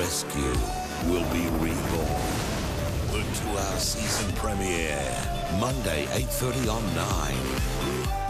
rescue will be reborn. The 2-hour season premiere, Monday, 8:30 on 9.